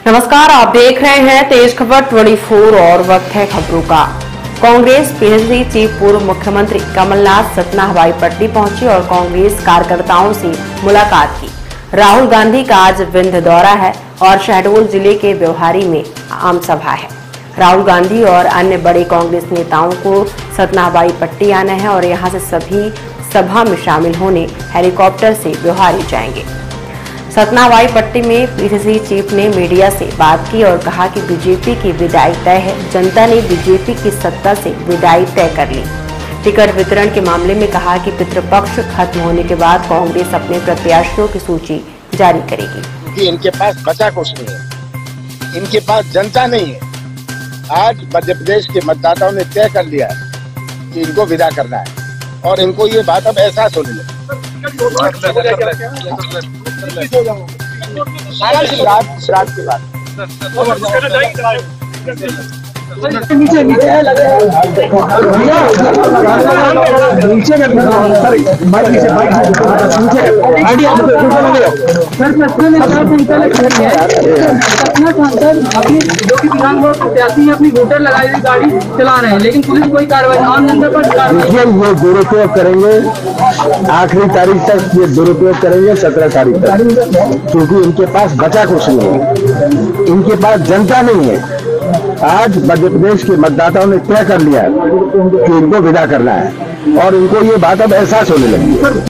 नमस्कार, आप देख रहे हैं तेज खबर 24 और वक्त है खबरों का। कांग्रेस पीएचडी चीफ पूर्व मुख्यमंत्री कमलनाथ सतना हवाई पट्टी पहुंचे और कांग्रेस कार्यकर्ताओं से मुलाकात की। राहुल गांधी का आज विंध्य दौरा है और शहडोल जिले के व्यवहारी में आम सभा है। राहुल गांधी और अन्य बड़े कांग्रेस नेताओं को सतना हवाई पट्टी आना है और यहां से सभी सभा में शामिल होने हेलीकॉप्टर से व्यवहारी जाएंगे। सतना हवाई पट्टी में पीसीसी चीफ ने मीडिया से बात की और कहा कि बीजेपी की विदाई तय है। जनता ने बीजेपी की सत्ता से विदाई तय कर ली। टिकट वितरण के मामले में कहा कि पितृपक्ष खत्म होने के बाद कांग्रेस अपने प्रत्याशियों की सूची जारी करेगी। कि इनके पास बचा कुछ नहीं है, इनके पास जनता नहीं है। आज मध्य प्रदेश के मतदाताओं ने तय कर लिया है कि इनको विदा करना है और इनको ये बात अब एहसास होने लगी। श्राद्ध के बाद नीचे अपनी वोटर लगाई हुई गाड़ी चला रहे हैं, लेकिन पुलिस कोई कार्रवाई आम जनता पर ये दुरुपयोग करेंगे। आखिरी तारीख तक ये दुरुपयोग करेंगे, 17 तारीख तक, क्योंकि इनके पास बचा कुछ नहीं है, इनके पास जनता नहीं है। आज मध्य प्रदेश के मतदाताओं ने तय कर लिया कि इनको विदा करना है और इनको ये बात अब एहसास होने लगी है।